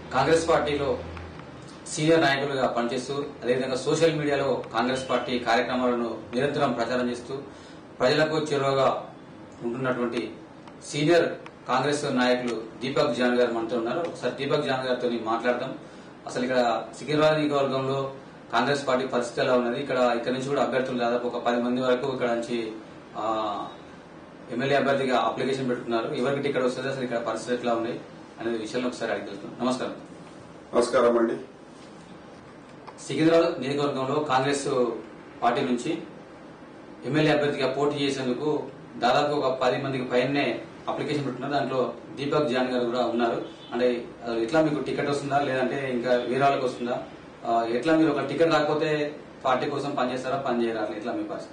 కాంగ్రెస్ పార్టీలో సీనియర్ నాయకులుగా పనిచేస్తూ అదేవిధంగా సోషల్ మీడియాలో కాంగ్రెస్ పార్టీ కార్యక్రమాలను నిరంతరం ప్రచారం చేస్తూ ప్రజలకు చేరువగా ఉంటున్నటువంటి సీనియర్ కాంగ్రెస్ నాయకులు దీపక్ జాన్ గారు మనతో ఉన్నారు. ఒకసారి దీపక్ జాన్ గారితో మాట్లాడదాం. అసలు ఇక్కడ సికింద్రాబాద్ నియోజకవర్గంలో కాంగ్రెస్ పార్టీ పరిస్థితి ఎలా ఉన్నది, ఇక్కడ నుంచి కూడా అభ్యర్థులు దాదాపు ఒక 10 మంది వరకు ఇక్కడ నుంచి ఎమ్మెల్యే అభ్యర్థిగా అప్లికేషన్ పెట్టుకున్నారు. ఎవరికి టికెట్ వస్తుంది, అసలు ఇక్కడ పరిస్థితి ఎట్లా ఉన్నాయి అనే విషయంలో ఒకసారి అడిగి తెలుస్తున్నాం. నమస్కారం. నమస్కారం అండి. సికింద్రాబాద్ నియోజకవర్గంలో కాంగ్రెస్ పార్టీ నుంచి ఎమ్మెల్యే అభ్యర్థిగా పోటీ చేసేందుకు దాదాపు ఒక 10 మందికి పైనే అప్లికేషన్ పెట్టుకున్నారు. దాంట్లో దీపక్ జాన్ గారు కూడా ఉన్నారు. అంటే ఎట్లా మీకు టికెట్ వస్తుందా లేదంటే ఇంకా వేరే వాళ్ళకి వస్తుందా, ఎట్లా మీరు ఒక టికెట్ రాకపోతే పార్టీ కోసం పనిచేస్తారా పనిచేయరా, ఎట్లా మీ పరిస్థితి?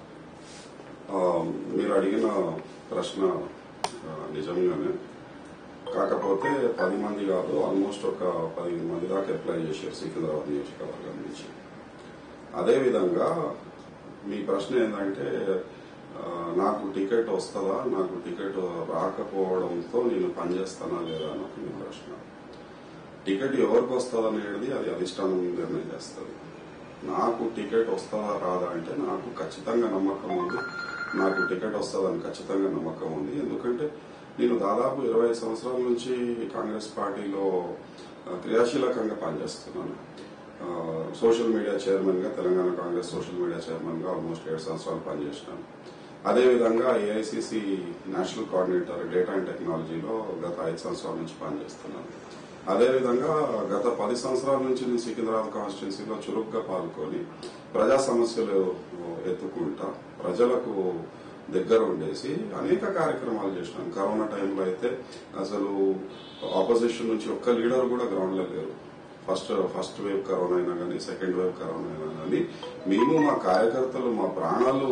మీరు అడిగిన ప్రశ్న నిజంగానే, కాకపోతే 10 మంది కాదు, ఆల్మోస్ట్ ఒక 15 మంది దాకా అప్లై చేశారు సికింద్రాబాద్ నియోజకవర్గం నుంచి. అదేవిధంగా మీ ప్రశ్న ఏంటంటే నాకు టికెట్ వస్తుందా, నాకు టికెట్ రాకపోవడంతో నేను పనిచేస్తానా లేదా అని మీ ప్రశ్న. టికెట్ ఎవరికి వస్తుంది అనేది అది అధిష్టానం నిర్ణయం చేస్తుంది. నాకు టికెట్ వస్తుందా రాదా అంటే నాకు ఖచ్చితంగా నమ్మకం ఉంది. నాకు టికెట్ వస్తుందని ఖచ్చితంగా నమ్మకం ఉంది. ఎందుకంటే నేను దాదాపు 25 సంవత్సరాల నుంచి కాంగ్రెస్ పార్టీలో క్రియాశీలకంగా పనిచేస్తున్నాను. సోషల్ మీడియా చైర్మన్ గా, Telangana Congress social media chairman గా ఆల్మోస్ట్ 7 సంవత్సరాలు పనిచేసినాను. అదేవిధంగా AICC national coordinator data and టెక్నాలజీలో గత 5 సంవత్సరాల నుంచి పనిచేస్తున్నాను. అదేవిధంగా గత 10 సంవత్సరాల నుంచి నేను సికింద్రాబాద్ కాన్స్టిట్యున్సీలో చురుగ్గా పాల్గొని ప్రజా సమస్యలు ఎత్తుకుంటా ప్రజలకు దగ్గర ఉండేసి అనేక కార్యక్రమాలు చేసినాం. కరోనా టైంలో అయితే అసలు ఆపోజిషన్ నుంచి ఒక్క లీడర్ కూడా గ్రౌండ్ లో లేరు. ఫస్ట్ వేవ్ కరోనా అయినా కానీ, సెకండ్ వేవ్ కరోనా అయినా కానీ మేము మా కార్యకర్తలు మా ప్రాణాలు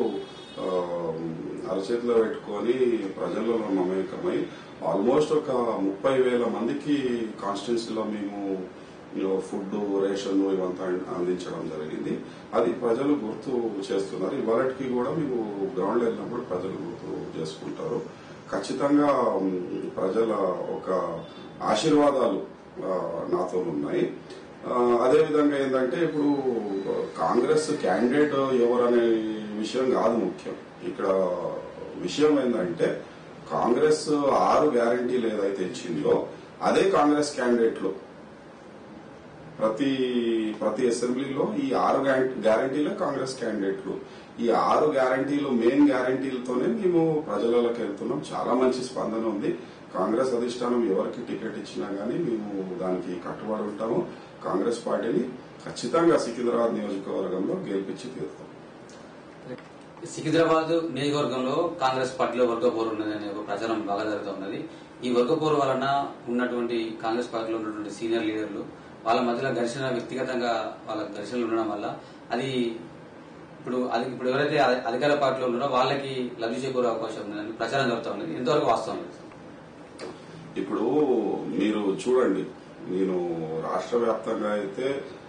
అరచేతిలో పెట్టుకుని ప్రజల్లో మమేకమై ఆల్మోస్ట్ ఒక 30,000 మందికి కాన్స్టిట్యున్సీలో మేము ఫుడ్, రేషన్ ఇవంతా అందించడం జరిగింది. అది ప్రజలు గుర్తు చేస్తున్నారు. ఇవాళకి కూడా మేము గ్రౌండ్ వెళ్ళినప్పుడు ప్రజలు గుర్తు చేసుకుంటారు. ఖచ్చితంగా ప్రజల ఒక ఆశీర్వాదాలు నాతో ఉన్నాయి. అదేవిధంగా ఏంటంటే ఇప్పుడు కాంగ్రెస్ క్యాండిడేట్ ఎవరనే విషయం కాదు ముఖ్యం. ఇక్కడ విషయం ఏంటంటే కాంగ్రెస్ 6 గ్యారంటీలు ఏదైతే ఇచ్చిందో అదే కాంగ్రెస్ క్యాండిడేట్లు ప్రతి అసెంబ్లీలో ఈ 6 గ్యారంటీలే కాంగ్రెస్ క్యాండిడేట్లు. ఈ 6 గ్యారంటీలు మెయిన్ గ్యారంటీలతోనే మేము ప్రజలలోకి వెళ్తున్నాం. చాలా మంచి స్పందన ఉంది. కాంగ్రెస్ అధిష్టానం ఎవరికి టికెట్ ఇచ్చినా గానీ మేము దానికి కట్టుబడి ఉంటాము. కాంగ్రెస్ పార్టీని ఖచ్చితంగా సికింద్రాబాద్ నియోజకవర్గంలో గెలిపించి తీరుతాం. సికింద్రాబాద్ నియోజకవర్గంలో కాంగ్రెస్ పార్టీలో వర్గపోరు ఉన్నదనే ఒక ప్రచారం బాగా జరుగుతూ ఉన్నది. ఈ వర్గపోరు వలన ఉన్నటువంటి కాంగ్రెస్ పార్టీలో ఉన్నటువంటి సీనియర్ లీడర్లు వాళ్ళ మధ్యలో ఘర్షణ, వ్యక్తిగతంగా వాళ్ళ ఘర్షణలు ఉండడం వల్ల అది ఇప్పుడు ఎవరైతే అధికార పార్టీలో ఉన్నారో వాళ్ళకి లబ్ధి చేకూరే అవకాశం ఉందని ప్రచారం జరుగుతూ ఉన్నది. ఎంతవరకు వాస్తవం లేదు? ఇప్పుడు మీరు చూడండి, నేను రాష్ట్ర వ్యాప్తంగా అయితే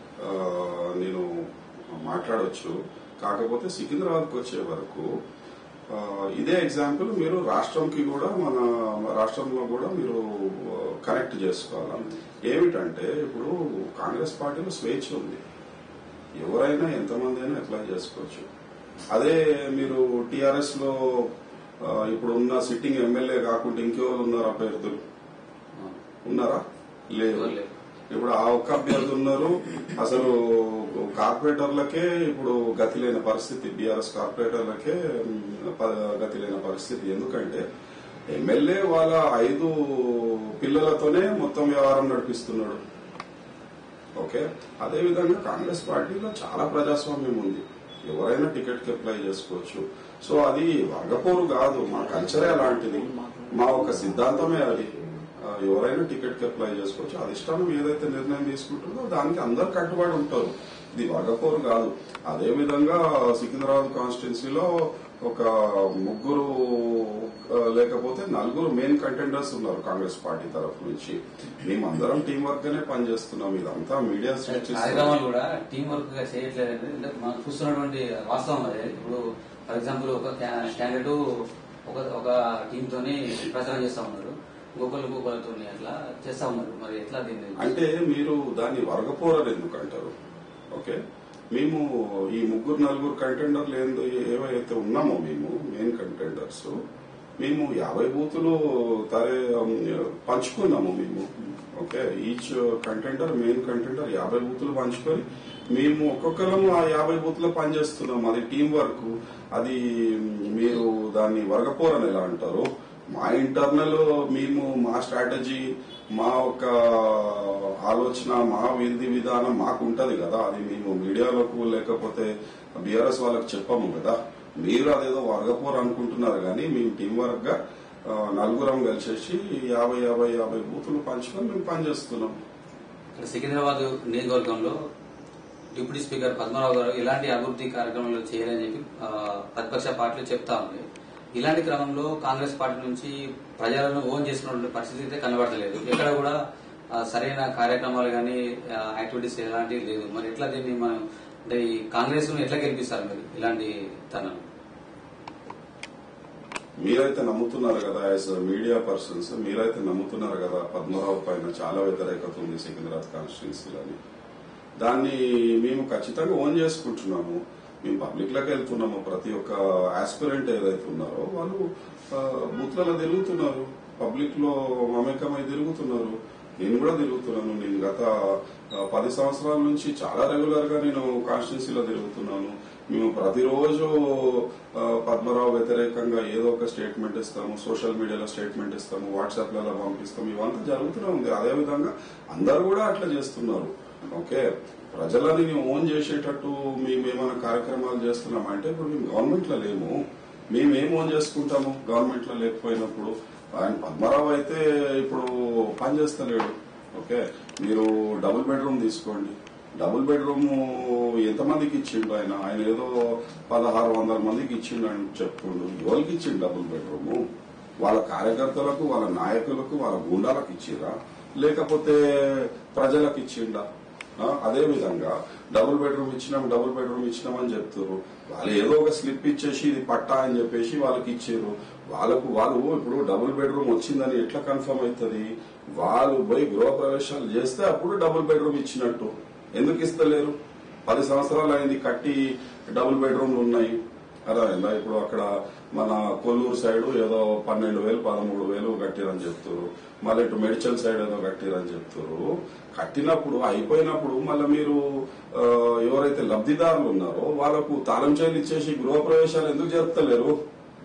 నేను మాట్లాడొచ్చు. కాకపోతే సికింద్రాబాద్కి వచ్చే వరకు ఇదే ఎగ్జాంపుల్ మీరు రాష్ట్రంకి కూడా, మన రాష్ట్రంలో కూడా మీరు కనెక్ట్ చేసుకోవాలి. ఏమిటంటే ఇప్పుడు కాంగ్రెస్ పార్టీలో స్వేచ్ఛ ఉంది. ఎవరైనా ఎంతమంది అయినా అప్లై చేసుకోవచ్చు. అదే మీరు టీఆర్ఎస్ లో ఇప్పుడు ఉన్న సిట్టింగ్ ఎమ్మెల్యే కాకుండా ఇంకెవరు ఉన్నారు అభ్యర్థులు? ఉన్నారా? లేదు. ఇప్పుడు ఆ ఒక్క అభ్యర్థి ఉన్నారు. అసలు కార్పొరేటర్లకే ఇప్పుడు గతి లేని పరిస్థితి, బీఆర్ఎస్ కార్పొరేటర్లకే గతి లేని పరిస్థితి. ఎందుకంటే ఎమ్మెల్యే వాళ్ళ 5 పిల్లలతోనే మొత్తం వ్యవహారం నడిపిస్తున్నాడు. ఓకే, అదేవిధంగా కాంగ్రెస్ పార్టీలో చాలా ప్రజాస్వామ్యం ఉంది. ఎవరైనా టికెట్ కి అప్లై చేసుకోవచ్చు. సో అది వర్గపోరు కాదు, మా కల్చరే అలాంటిది, మా ఒక సిద్ధాంతమే అది. ఎవరైనా టికెట్ కి అప్లై చేసుకోవచ్చు. అధిష్టానం ఏదైతే నిర్ణయం తీసుకుంటుందో దానికి అందరు కట్టుబడి ఉంటారు. ఇది వర్గపోరు కాదు. అదేవిధంగా సికింద్రాబాద్ కాన్స్టిట్యున్సీలో ఒక 3 లేకపోతే 4 మెయిన్ కంటెండర్స్ ఉన్నారు కాంగ్రెస్ పార్టీ తరఫు నుంచి. మేమందరం టీం వర్క్ గానే పనిచేస్తున్నాం. ఇదంతా మీడియా కార్యక్రమాలు కూడా టీం వర్క్ గా చేయట్లేదండి. మనం చూస్తున్నటువంటి వాస్తవం అదే. ఇప్పుడు ఫర్ ఎగ్జాంపుల్ ఒక క్యాండిడేట్ ఒక టీమ్ తోని ప్రచారం చేస్తా ఉన్నారు. గోపాలతో అట్లా చేస్తా ఉన్నారు. మరి ఎట్లా దీన్ని అంటే మీరు దాన్ని వర్గపోరని ఎందుకు అంటారు? ఓకే, మేము ఈ ముగ్గురు నలుగురు కంటెండర్లు ఏవైతే ఉన్నామో మేము మెయిన్ కంటెండర్స్ మేము 50 బూతులు పంచుకున్నాము మేము. Okay, each contender main contender 50 బూతులు పంచుకొని మేము ఒక్కొక్కరము ఆ 50 బూత్లో పనిచేస్తున్నాం. అది టీం వర్క్. అది మీరు దాన్ని వర్గపోరని ఎలా అంటారు? మా ఇంటర్నల్ మేము మా స్ట్రాటజీ, మా ఒక ఆలోచన, మా విధి విధానం మాకు ఉంటది కదా. అది మేము మీడియాలకు లేకపోతే బీఆర్ఎస్ వాళ్ళకి చెప్పము కదా. మీరు అదేదో వర్గపోరు అనుకుంటున్నారు కానీ మేము టీం వర్క్ గా నలుగురం కలిసేసి 50 బూతులు పంచుకొని మేము పనిచేస్తున్నాం. సికింద్రాబాద్ నియోజకవర్గంలో డిప్యూటీ స్పీకర్ పద్మారావు గారు ఇలాంటి అభివృద్ధి కార్యక్రమాలు చేయాలని చెప్పి ప్రతిపక్ష పార్టీలు చెప్తా ఉన్నాయి. ఇలాంటి క్రమంలో కాంగ్రెస్ పార్టీ నుంచి ప్రజలను ఓన్ చేసుకున్న పరిస్థితి అయితే కనబడలేదు. ఎక్కడ కూడా సరైన కార్యక్రమాలు కానీ యాక్టివిటీస్ ఎలాంటివి లేదు. మరి ఎట్లా దీన్ని మనం అంటే ఈ కాంగ్రెస్ ను ఎట్లా గెలిపిస్తారు మీరు ఇలాంటి తనం? మీరైతే నమ్ముతున్నారు కదా, యాజ్ మీడియా పర్సన్స్ మీరైతే నమ్ముతున్నారు కదా పద్మరావు పైన చాలా వ్యతిరేకత ఉంది సికింద్రాబాద్ కాన్స్టిట్యున్సీలని. దాన్ని మేము ఖచ్చితంగా ఓన్ చేసుకుంటున్నాము. మేము పబ్లిక్ లోకి వెళ్తున్నాము. ప్రతి ఒక్క ఆస్పిరెంట్ ఏదైతే ఉన్నారో వాళ్ళు బూత్లలో తిరుగుతున్నారు, పబ్లిక్ లో మమేకమై తిరుగుతున్నారు. నేను కూడా తిరుగుతున్నాను. నేను గత 10 సంవత్సరాల నుంచి చాలా రెగ్యులర్ గా నేను కాన్స్టిట్యున్సీలో తిరుగుతున్నాను. మేము ప్రతిరోజు పద్మరావు వ్యతిరేకంగా ఏదో ఒక స్టేట్మెంట్ ఇస్తాము, సోషల్ మీడియాలో స్టేట్మెంట్ ఇస్తాము, వాట్సాప్ లలో పంపిస్తాము. ఇవంతా జరుగుతూనే ఉంది. అదేవిధంగా అందరు కూడా అట్లా చేస్తున్నారు. ఓకే, ప్రజలని ఓన్ చేసేటట్టు మేమేమైనా కార్యక్రమాలు చేస్తున్నామంటే ఇప్పుడు మేము గవర్నమెంట్ లో లేము. మేమేం ఓన్ చేసుకుంటాము గవర్నమెంట్ లో లేకపోయినప్పుడు? ఆయన పద్మరావు అయితే ఇప్పుడు పని చేస్తలేడు. ఓకే, మీరు డబుల్ బెడ్రూమ్ తీసుకోండి. డబుల్ బెడ్రూమ్ ఎంతమందికి ఇచ్చిండు ఆయన? ఆయన ఏదో 1600 మందికి ఇచ్చిండు అని చెప్తుండు. ఎవరికి ఇచ్చిండు డబుల్ బెడ్రూమ్? వాళ్ళ కార్యకర్తలకు, వాళ్ళ నాయకులకు, వాళ్ళ గుండాలకు ఇచ్చిరా, లేకపోతే ప్రజలకు ఇచ్చిండా? అదే విధంగా డబుల్ బెడ్రూమ్ ఇచ్చినామని చెప్తారు. వాళ్ళు ఏదో ఒక స్లిప్ ఇచ్చేసి ఇది పట్టా అని చెప్పేసి వాళ్ళకి ఇచ్చారు. వాళ్ళు ఇప్పుడు డబుల్ బెడ్రూమ్ వచ్చిందని ఎట్లా కన్ఫర్మ్ అవుతుంది? వాళ్ళు పోయి గృహప్రవేశాలు చేస్తే అప్పుడు డబుల్ బెడ్రూమ్ ఇచ్చినట్టు. ఎందుకు ఇస్తలేరు? 10 సంవత్సరాలు అయింది కట్టి డబుల్ బెడ్రూమ్లు ఉన్నాయి. అలా ఇప్పుడు అక్కడ మన కొల్లూరు సైడ్ ఏదో 12,000 13,000 కట్టిరని చెప్తారు. మళ్ళీ ఇటు మెడిచల్ సైడ్ ఏదో కట్టిరని చెప్తారు. కట్టినప్పుడు అయిపోయినప్పుడు మళ్ళీ మీరు ఎవరైతే లబ్ధిదారులు ఉన్నారో వాళ్ళకు తాళం చేలు ఇచ్చేసి గృహప్రవేశాలు ఎందుకు జరుపుతలేరు?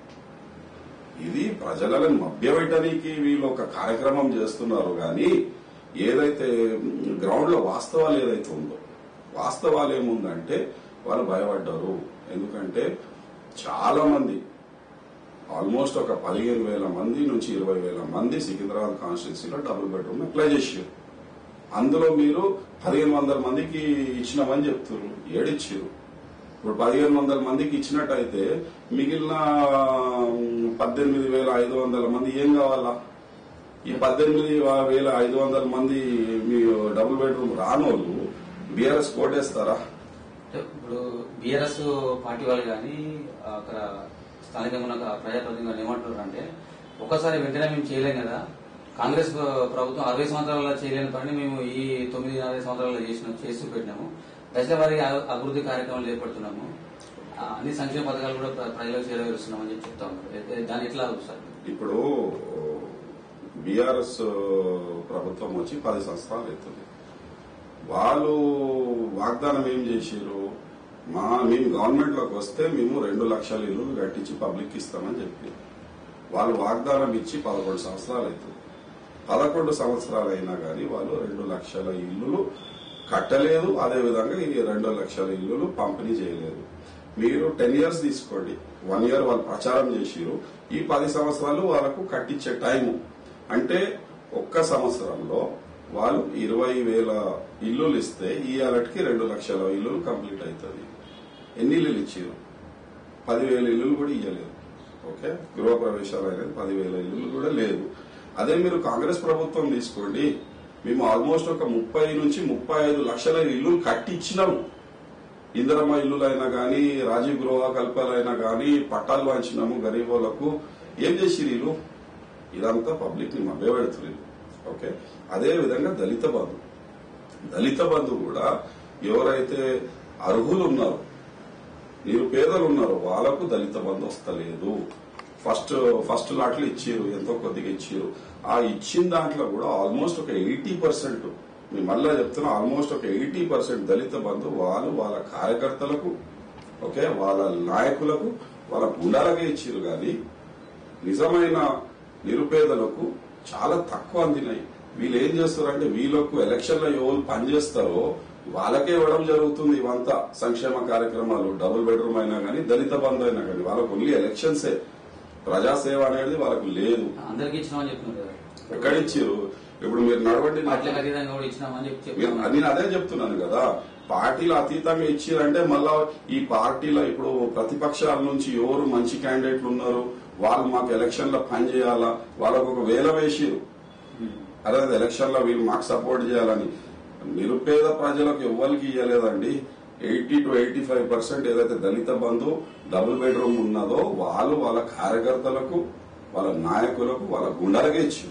ఇది ప్రజలను మభ్యపెట్టడానికి వీళ్ళు ఒక కార్యక్రమం చేస్తున్నారు. కానీ ఏదైతే గ్రౌండ్ లో వాస్తవాలు ఏదైతే ఉందో, వాస్తవాలు ఏముందంటే వాళ్ళు భయపడ్డారు. ఎందుకంటే చాలా మంది ఆల్మోస్ట్ ఒక 15,000 మంది నుంచి 20,000 మంది సికింద్రాబాద్ కాన్స్టిట్యున్సీలో డబుల్ బెడ్రూమ్ అప్లై చేశారు. అందులో మీరు 1,500 మందికి ఇచ్చినామని చెప్తున్నారు. ఏడిచ్చారు. ఇప్పుడు 1,500 మందికి ఇచ్చినట్టయితే మిగిలిన 18,500 మంది ఏం కావాలా? ఈ 18,500 మంది మీ డబుల్ బెడ్రూమ్ రానోళ్ళు బీఆర్ఎస్ కోటేస్తారా? ఇప్పుడు బీఆర్ఎస్ పార్టీ వాళ్ళు కానీ అక్కడ స్థానికంగా ఉన్న ప్రజాప్రతినిధులు ఏమంటున్నారు అంటే ఒకసారి వెంటనే మేము చేయలేం కదా. కాంగ్రెస్ ప్రభుత్వం 60 సంవత్సరాల చేయలేని పని మేము ఈ 9-40 సంవత్సరాల్లో చేసి పెట్టినాము. దశలవారీ అభివృద్ధి కార్యక్రమాలు చేపడుతున్నాము. అన్ని సంక్షేమ పథకాలు కూడా ప్రజలకు చేరవేస్తున్నామని చెప్పి చెప్తా ఉన్నారు. దాన్ని ఎట్లా సార్? ఇప్పుడు బీఆర్ఎస్ ప్రభుత్వం వచ్చి 10 సంవత్సరాలు అవుతుంది. వాళ్ళు వాగ్దానం ఏం చేశారు? మేము గవర్నమెంట్ లోకి వస్తే మేము 2 లక్షల ఇల్లు కట్టించి పబ్లిక్ ఇస్తామని చెప్పి వాళ్ళు వాగ్దానం ఇచ్చి 11 సంవత్సరాలు అవుతుంది. 11 సంవత్సరాలు అయినా కానీ వాళ్ళు 2 లక్షల ఇల్లులు కట్టలేదు. అదేవిధంగా ఈ 2 లక్షల ఇల్లులు పంపిణీ చేయలేదు. మీరు 10 ఇయర్స్ తీసుకోండి. 1 ఇయర్ వాళ్ళు ప్రచారం చేసిరు. ఈ 10 సంవత్సరాలు వాళ్ళకు కట్టించే టైము అంటే ఒక్క సంవత్సరంలో వాళ్ళు 20,000 ఇల్లులు ఇస్తే ఈ అలటికి 2 లక్షల ఇల్లులు కంప్లీట్ అవుతుంది. ఎన్ని ఇల్లులు ఇచ్చారు? 10,000 ఇల్లులు కూడా ఇవ్వలేదు. ఓకే, గృహప్రవేశాలు అనేది 10,000 ఇల్లులు కూడా లేదు. అదే మీరు కాంగ్రెస్ ప్రభుత్వం తీసుకోండి. మేము ఆల్మోస్ట్ ఒక 30 నుంచి 35 లక్షల ఇల్లులు కట్టించినాము. ఇందిరమ్మ ఇల్లులైనా గానీ, రాజీవ్ గృహ కల్పాలైనా గానీ పట్టాలు వాంచినాము గరీబ్ వాళ్ళకు. ఏం చేసిరు? ఇదంతా పబ్లిక్ ని మభ్యపెడుతుంది. ఓకే, అదే విధంగా దళిత బంధు కూడా ఎవరైతే అర్హులు ఉన్నారో, నిరుపేదలు ఉన్నారో వాళ్ళకు దళిత బంధు వస్తలేదు. ఫస్ట్ లాట్లు ఇచ్చారు, ఎంతో కొద్దిగా ఇచ్చారు. ఆ ఇచ్చిన దాంట్లో కూడా ఆల్మోస్ట్ ఒక 80%, మేము మళ్ళా చెప్తున్నా, ఆల్మోస్ట్ ఒక 80% దళిత బంధు వాళ్ళ కార్యకర్తలకు, ఓకే, వాళ్ళ నాయకులకు, వాళ్ళ గుండాలకే ఇచ్చారు. కానీ నిజమైన నిరుపేదలకు చాలా తక్కువ అందినాయి. వీళ్ళు ఏం చేస్తారంటే వీళ్ళకు ఎలక్షన్లో ఎవరు పనిచేస్తారో వాళ్ళకే ఇవ్వడం జరుగుతుంది. ఇవంతా సంక్షేమ కార్యక్రమాలు, డబుల్ బెడ్రూమ్ అయినా కానీ, దళిత బంధు అయినా కానీ, వాళ్ళకు ఓన్లీ ఎలక్షన్సే, ప్రజాసేవ అనేది వాళ్ళకు లేదు. అందరికి ఇచ్చినామని చెప్తున్నారు. ఎక్కడ ఇచ్చారు? ఇప్పుడు మీరు నడవండి, నేను అదే చెప్తున్నాను కదా, పార్టీలు అతీతంగా ఇచ్చిరంటే మళ్ళా ఈ పార్టీలో ఇప్పుడు ప్రతిపక్షాల నుంచి ఎవరు మంచి క్యాండిడేట్లు ఉన్నారు, వాళ్ళు మాకు ఎలక్షన్ లో పని చేయాలా, వాళ్ళకు ఒక వేల వేసిరు, అదే ఎలక్షన్ లో వీళ్ళు మాకు సపోర్ట్ చేయాలని. నిరుపేద ప్రజలకు ఎవరికి ఇవ్వలేదండి. 80 to 85% ఏదైతే దళిత బంధు డబుల్ బెడ్రూమ్ ఉన్నదో వాళ్ళ కార్యకర్తలకు, వాళ్ళ నాయకులకు, వాళ్ళ గుండాలకే ఇచ్చారు.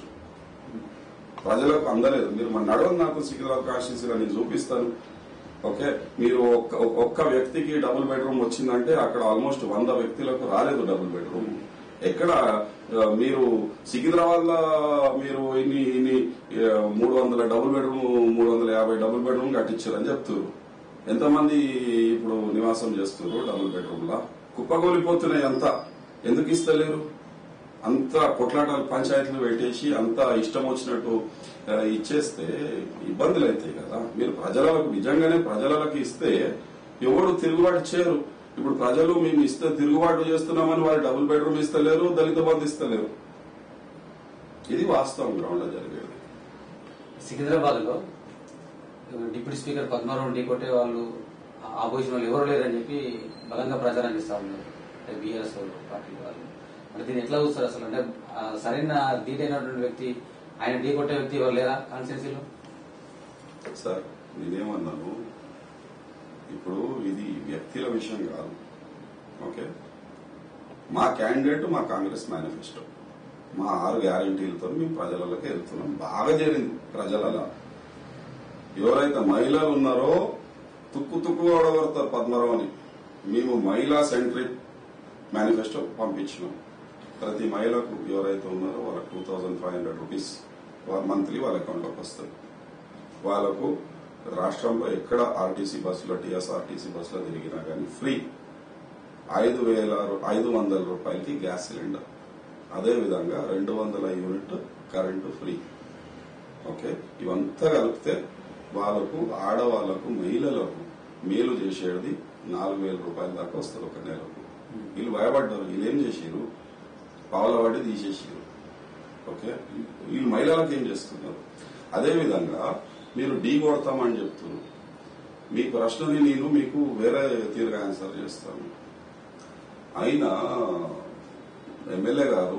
ప్రజలకు అందలేదు. మీరు మన నడవని నాకు సికింద్రాబాద్ కాన్స్టిట్యూన్సీలో నేను చూపిస్తాను. ఓకే, మీరు ఒక్క వ్యక్తికి డబుల్ బెడ్రూమ్ వచ్చిందంటే అక్కడ ఆల్మోస్ట్ 100 వ్యక్తులకు రాలేదు డబుల్ బెడ్రూమ్. ఎక్కడ మీరు సికింద్రాబాద్ లో మీరు ఇన్ని 300 డబుల్ బెడ్రూమ్, 350 డబుల్ బెడ్రూమ్ కట్టించారని చెప్తారు. ఎంతమంది ఇప్పుడు నివాసం చేస్తున్నారు డబుల్ బెడ్రూమ్ లా? కుప్పగోలిపోతున్నాయి అంతా. ఎందుకు ఇస్తలేరు? అంత కొట్లాటలు పంచాయతీలు పెట్టేసి అంత ఇష్టం వచ్చినట్టు ఇచ్చేస్తే ఇబ్బందులు అవుతాయి కదా. మీరు ప్రజలకు నిజంగానే ప్రజలకు ఇస్తే ఎవరు తిరుగుబాటు చేయరు. ఇప్పుడు ప్రజలు మేము ఇస్తే తిరుగుబాటు చేస్తున్నామని వాళ్ళు డబుల్ బెడ్రూమ్ ఇస్తలేరు, దళిత బంధు ఇస్తలేరు. ఇది వాస్తవం గ్రౌండ్ లో జరిగేది. సికింద్రాబాద్ లో డిప్యూటీ స్పీకర్ పద్మారావు ఢీకొట్టే వాళ్ళు, ఆపోజిషన్ వాళ్ళు ఎవరు లేరని చెప్పి బలంగా ప్రచారం చేస్తా ఉన్నారు బీఆర్ఎస్ పార్టీ వాళ్ళు. అంటే దీన్ని ఎట్లా చూస్తారు అసలు? అంటే సరైన ధీటైనటువంటి వ్యక్తి, ఆయన ఢీకొట్టే వ్యక్తి ఎవరు లేరా కాన్స్టిట్యూన్సీలో? సార్ నేనేమన్నాను, ఇప్పుడు ఇది వ్యక్తుల విషయం కాదు. ఓకే, మా క్యాండిడేట్, మా కాంగ్రెస్ మేనిఫెస్టో, మా 6 గ్యారంటీలతో మేము ప్రజలలోకి వెళ్తున్నాం. బాగా జరిగింది ప్రజలలో. ఎవరైతే మహిళలు ఉన్నారో తుక్కు ఓడగొడతారు పద్మరావు అని. మేము మహిళా సెంట్రిక్ మేనిఫెస్టో పంపించినాం. ప్రతి మహిళకు ఎవరైతే ఉన్నారో వాళ్ళకు 2500 రూపీస్ మంత్లీ వాళ్ళ అకౌంట్లోకి వస్తుంది. వాళ్లకు రాష్ట్రంలో ఎక్కడ ఆర్టీసీ బస్సులో, టీఎస్ఆర్టీసీ బస్సులో తిరిగినా కానీ ఫ్రీ. 500 రూపాయలకి గ్యాస్ సిలిండర్, అదేవిధంగా 200 యూనిట్ కరెంటు ఫ్రీ. ఓకే, ఇవంతా కలిపితే వాళ్ళకు, ఆడవాళ్లకు, మహిళలకు మేలు చేసేది 4000 రూపాయల దాకా వస్తుంది ఒక నెలకు. వీళ్ళు భయపడ్డారు. వీళ్ళేం చేసారు? పావుల వడ్డీ తీసేసారు. ఓకే, వీళ్ళు మహిళలకు ఏం చేస్తున్నారు? అదేవిధంగా మీరు ఢీ కొడతామని చెప్తున్నారు. మీ ప్రశ్నని నేను మీకు వేరే తీరుగా ఆన్సర్ చేస్తాను. అయినా ఎమ్మెల్యే గారు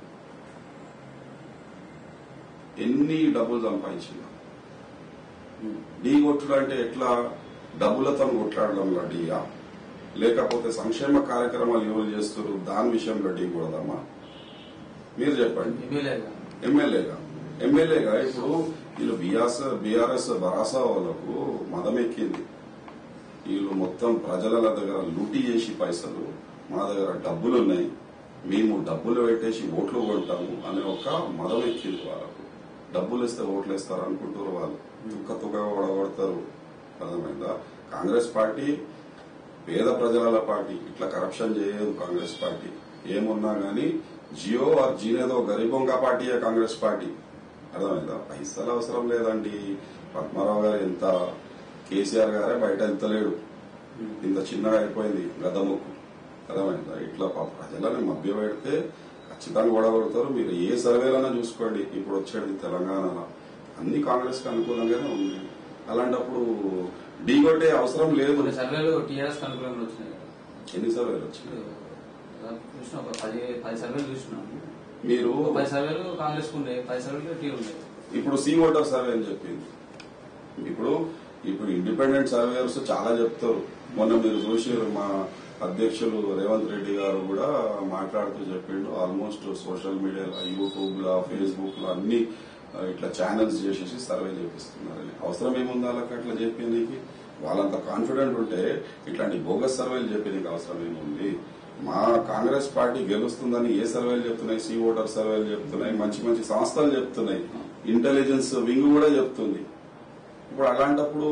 ఎన్ని డబ్బులు సంపాదించిన ఢీ కొట్టుడు అంటే ఎట్లా? డబ్బులతో కొట్లాడడంలో ఢీయా, లేకపోతే సంక్షేమ కార్యక్రమాలు ఎవరు చేస్తారు దాని విషయంలో ఢీ కొడదామా? మీరు చెప్పండి. ఎమ్మెల్యేగా ఇప్పుడు వీళ్ళు బీఆర్ఎస్ భరాసా వాళ్ళకు మదం ఎక్కింది. వీళ్ళు మొత్తం ప్రజల దగ్గర లూటీ చేసి పైసలు, మా దగ్గర డబ్బులున్నాయి, మేము డబ్బులు పెట్టేసి ఓట్లు కొంటాము అనే ఒక మదం ఎక్కింది వాళ్ళకు. డబ్బులు ఇస్తే ఓట్లు వేస్తారు అనుకుంటారు వాళ్ళు. తుక్కగా ఓడగొడతారు. అర్థమైందా? కాంగ్రెస్ పార్టీ పేద ప్రజల పార్టీ. ఇట్లా కరప్షన్ చేయదు కాంగ్రెస్ పార్టీ. ఏమున్నా గానీ జియో ఆర్ జీనేదో గరీబోంగా పార్టీయే కాంగ్రెస్ పార్టీ. అర్థమైందా? పైసలు అవసరం లేదండి. పద్మారావు గారు ఎంత, కేసీఆర్ గారే బయట వెళ్తలేడు, ఇంత చిన్నగా అయిపోయింది గదముక్కు. అర్థమైందా? ఇట్లా ప్రజలని మభ్య పెడితే ఖచ్చితంగా ఓడగొడతారు. మీరు ఏ సర్వేలైనా చూసుకోండి. ఇప్పుడు వచ్చేది తెలంగాణలో అన్ని కాంగ్రెస్ కి అనుకూలంగానే ఉన్నాయి. అలాంటప్పుడు ఢీ కొట్టే అవసరం లేదు. సర్వేలు టీఆర్ఎస్ అనుకూలంగా వచ్చినాయి. ఎన్ని సర్వేలు వచ్చినాయి? చూసిన 10 సర్వేలు చూసినాము. మీరు 10 సర్వేలు కాంగ్రెస్ ఉండే, 10 సర్వేలు టీ ఉన్నాయి. ఇప్పుడు సి ఓటర్ సర్వే అని చెప్పింది. ఇప్పుడు ఇండిపెండెంట్ సర్వేయర్స్ చాలా చెప్తారు. మొన్న మీరు చూసారు, మా అధ్యక్షులు రేవంత్ రెడ్డి గారు కూడా మాట్లాడుతూ చెప్పిండు, ఆల్మోస్ట్ సోషల్ మీడియాలో, యూట్యూబ్ లో, ఫేస్బుక్ లో అన్ని ఇట్లా ఛానల్స్ చేసేసి సర్వే చేపిస్తున్నారని. అవసరం ఏముంది వాళ్ళకి అట్లా చెప్పేందుకు? వాళ్ళంత కాన్ఫిడెంట్ ఉంటే ఇట్లాంటి బోగస్ సర్వేలు చెప్పేందుకు అవసరం ఏముంది? మా కాంగ్రెస్ పార్టీ గెలుస్తుందని ఏ సర్వేలు చెప్తున్నాయి? సి ఓటర్ సర్వేలు చెప్తున్నాయి, మంచి మంచి సంస్థలు చెప్తున్నాయి, ఇంటెలిజెన్స్ వింగ్ కూడా చెప్తుంది. ఇప్పుడు అలాంటప్పుడు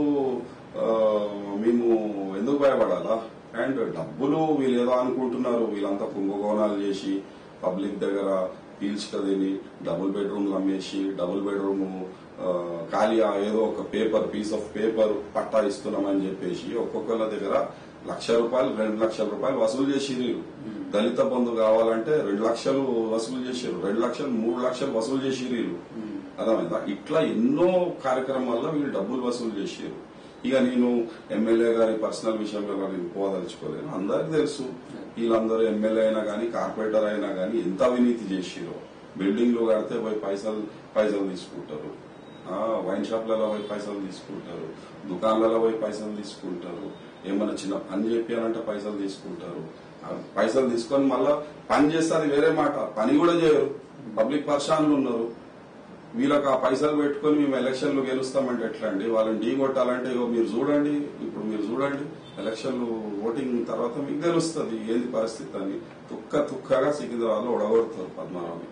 మేము ఎందుకు భయపడాలా? అండ్ డబ్బులు వీళ్ళు ఏదో అనుకుంటున్నారు, వీళ్ళంతా కుంభకోణాలు చేసి పబ్లిక్ దగ్గర పీల్చుకదేని డబుల్ బెడ్రూమ్లు అమ్మేసి, డబుల్ బెడ్రూమ్ ఖాళీ ఏదో ఒక పీస్ ఆఫ్ పేపర్ పట్టా ఇస్తున్నామని చెప్పేసి ఒక్కొక్కళ్ళ దగ్గర ₹1,00,000 ₹2,00,000 వసూలు చేసిరు. దళిత బంధు కావాలంటే 2 లక్షలు వసూలు చేసిరు, 2 లక్షలు 3 లక్షలు వసూలు చేసిరు. అర్థమైందా? ఇట్లా ఎన్నో కార్యక్రమాల్లో వీళ్ళు డబ్బులు వసూలు చేసారు. ఇక నేను ఎమ్మెల్యే గారి పర్సనల్ విషయంలో నేను పోదలుచుకోలేను. అందరికి తెలుసు వీళ్ళందరూ ఎమ్మెల్యే అయినా గానీ, కార్పొరేటర్ అయినా గానీ ఎంత అవినీతి చేసిరో. బిల్డింగ్లు కడితే పోయి పైసలు తీసుకుంటారు, వైన్ షాప్లలో పోయి పైసలు తీసుకుంటారు, దుకాణాలలో పోయి పైసలు తీసుకుంటారు, ఏమన్నా చిన్న పని చెప్పాలంటే పైసలు తీసుకుంటారు. పైసలు తీసుకొని మళ్ళా పని చేస్తే అది వేరే మాట, పని కూడా చేయరు. పబ్లిక్ పర్షాన్లు ఉన్నారు. వీళ్ళకి ఆ పైసలు పెట్టుకుని మేము ఎలక్షన్లు గెలుస్తామంటే ఎట్లా అండి? వాళ్ళని ఢీ కొట్టాలంటే మీరు చూడండి, ఇప్పుడు మీరు చూడండి ఎలక్షన్లు ఓటింగ్ తర్వాత మీకు తెలుస్తుంది ఏంది పరిస్థితి అని. తుక్కగా సికింద్రాబాద్ లో ఒడగొడతారు పద్మారావుని.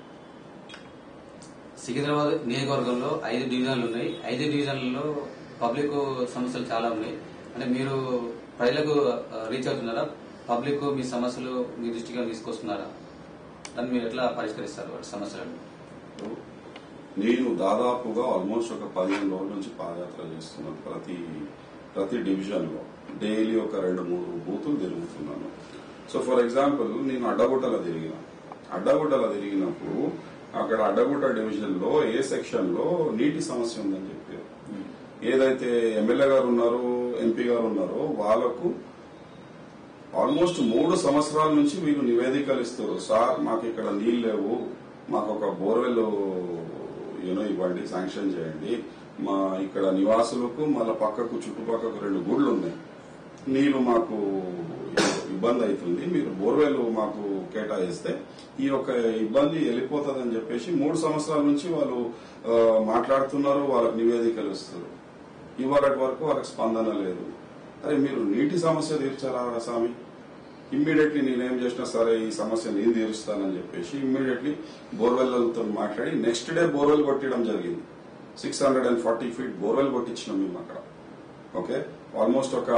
సికింద్రాబాద్ నియోజకవర్గంలో 5 డివిజన్లు ఉన్నాయి. 5 డివిజన్లలో పబ్లిక్ సమస్యలు చాలా ఉన్నాయి. అంటే మీరు ప్రజలకు రీచ్ అవుతున్నారా? పబ్లిక్ మీ సమస్యలు మీ దృష్టిగా తీసుకొస్తున్నారా? దాన్ని మీరు ఎట్లా పరిష్కరిస్తారు వాటి సమస్యలను? నేను దాదాపుగా ఆల్మోస్ట్ ఒక 15 రోజుల నుంచి పాదయాత్ర చేస్తున్నాను. ప్రతి డివిజన్ లో డైలీ ఒక 2-3 బూతులు తిరుగుతున్నాను. సో ఫర్ ఎగ్జాంపుల్ నేను అడ్డగుట్టలో తిరిగినప్పుడు అక్కడ అడ్డగుట్ట డివిజన్ లో ఏ సెక్షన్ లో నీటి సమస్య ఉందని చెప్పారు. ఏదైతే ఎమ్మెల్యే గారు ఉన్నారో, ఎంపీ గారు ఉన్నారో వాళ్లకు ఆల్మోస్ట్ 3 సంవత్సరాల నుంచి వీళ్ళు నివేదికలు ఇస్తారు. సార్ మాకు ఇక్కడ నీళ్లు లేవు, మాకు ఒక బోర్వెల్ ఇవ్వండి, శాంక్షన్ చేయండి, మా ఇక్కడ నివాసులకు మళ్ళా పక్కకు చుట్టుపక్కకు 2 గుళ్ళు ఉన్నాయి, నీళ్లు మాకు ఇబ్బంది అవుతుంది, మీరు బోర్వెల్ మాకు కేటాయిస్తే ఈ యొక్క ఇబ్బంది వెళ్ళిపోతుందని చెప్పేసి 3 సంవత్సరాల నుంచి వాళ్ళు మాట్లాడుతున్నారు, వాళ్ళకి నివేదికలు ఇస్తారు. ఇవాళటి వరకు వాళ్ళకి స్పందన లేదు. అరే మీరు నీటి సమస్య తీర్చారా స్వామి? ఇమ్మీడియట్లీ నేనేం చేసినా సరే ఈ సమస్య నేను తీరుస్తానని చెప్పేసి ఇమ్మీడియట్లీ బోర్వెల్తో మాట్లాడి నెక్స్ట్ డే బోర్వెల్ కొట్టడం జరిగింది. 640 ఫీట్ బోర్వెల్ కొట్టించినాం మేము అక్కడ. ఓకే, ఆల్మోస్ట్ ఒక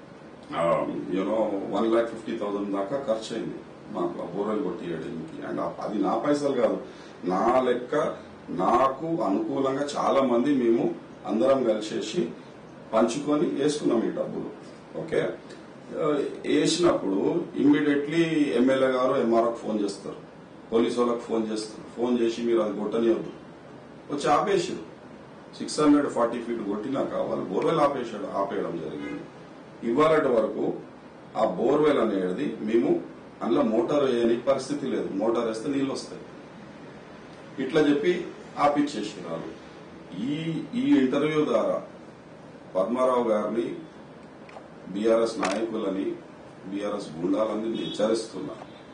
1,50,000 దాకా ఖర్చు అయింది మాకు బోర్వెల్ కొట్టియడానికి. అండ్ అది నా పైసలు కాదు, నా లెక్క నాకు అనుకూలంగా చాలా మంది మేము అందరం కలిసేసి పంచుకొని వేసుకున్నాం ఈ డబ్బులు. ఓకే, వేసినప్పుడు ఇమ్మీడియట్లీ ఎమ్మెల్యే గారు ఎంఆర్ఓకి ఫోన్ చేస్తారు, పోలీసు వాళ్ళకి ఫోన్ చేసి మీరు అది కొట్టనివద్దు వచ్చి ఆపేసారు. 640 ఫీట్ కొట్టినాక వాళ్ళు బోర్వెల్ ఆపేయడం జరిగింది. ఇవాళటి వరకు ఆ బోర్వెల్ అనేది మేము అందులో మోటార్ వేయని పరిస్థితి లేదు, మోటార్ వేస్తే నీళ్లు వస్తాయి. ఇట్లా చెప్పి ఆపిచ్చేసినారు. ఈ ఇంటర్వ్యూ ద్వారా పద్మారావు గారిని, బీఆర్ఎస్ నాయకులని, బీఆర్ఎస్ గుండాలని హెచ్చరిస్తున్నా.